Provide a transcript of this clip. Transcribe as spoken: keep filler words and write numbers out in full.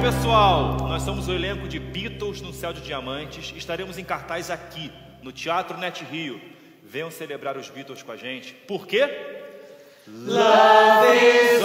pessoal, nós somos o elenco de Beatles no Céu de Diamantes. Estaremos em cartaz aqui, no Teatro Net Rio. Venham celebrar os Beatles com a gente. Por quê? Love is